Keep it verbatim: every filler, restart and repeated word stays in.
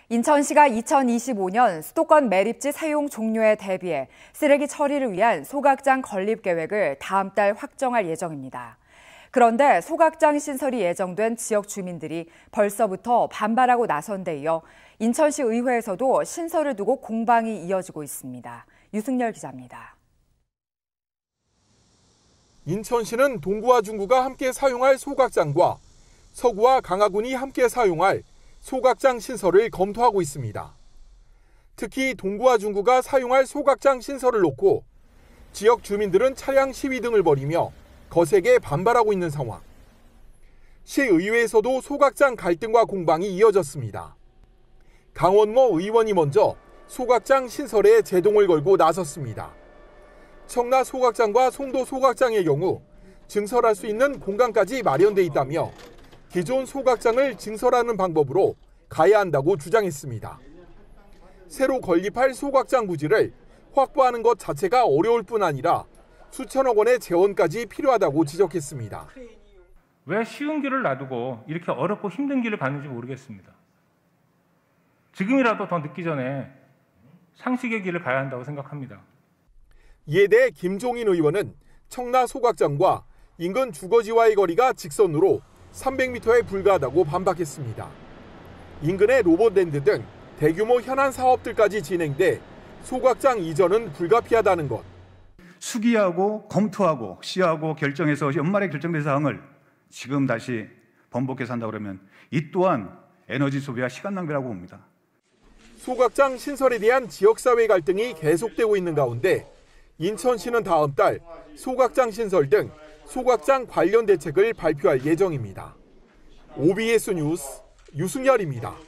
인천시가 이천이십오 년 수도권 매립지 사용 종료에 대비해 쓰레기 처리를 위한 소각장 건립 계획을 다음 달 확정할 예정입니다. 그런데 소각장 신설이 예정된 지역 주민들이 벌써부터 반발하고 나선 데 이어 인천시 의회에서도 신설을 두고 공방이 이어지고 있습니다. 유승열 기자입니다. 인천시는 동구와 중구가 함께 사용할 소각장과 서구와 강화군이 함께 사용할 소각장 신설을 검토하고 있습니다. 특히 동구와 중구가 사용할 소각장 신설을 놓고 지역 주민들은 차량 시위 등을 벌이며 거세게 반발하고 있는 상황. 시의회에서도 소각장 갈등과 공방이 이어졌습니다. 강원모 의원이 먼저 소각장 신설에 제동을 걸고 나섰습니다. 청라 소각장과 송도 소각장의 경우 증설할 수 있는 공간까지 마련돼 있다며 기존 소각장을 증설하는 방법으로 가야 한다고 주장했습니다. 새로 건립할 소각장 부지를 확보하는 것 자체가 어려울 뿐 아니라 수천억 원의 재원까지 필요하다고 지적했습니다. 왜 쉬운 길을 놔두고 이렇게 어렵고 힘든 길을 가는지 모르겠습니다. 지금이라도 더 늦기 전에 상식의 길을 가야 한다고 생각합니다. 이에 대해 김종인 의원은 청라 소각장과 인근 주거지와의 거리가 직선으로 삼백 미터에 불과하다고 반박했습니다. 인근의 로봇랜드 등 대규모 현안 사업들까지 진행돼 소각장 이전은 불가피하다는 것. 수기하고 검토하고 시하고 결정해서 연말에 결정된 사항을 지금 다시 번복해서 한다고 그러면 이 또한 에너지 소비와 시간 낭비라고 봅니다. 소각장 신설에 대한 지역사회 갈등이 계속되고 있는 가운데 인천시는 다음 달 소각장 신설 등 소각장 관련 대책을 발표할 예정입니다. 오비에스 뉴스 유승열입니다.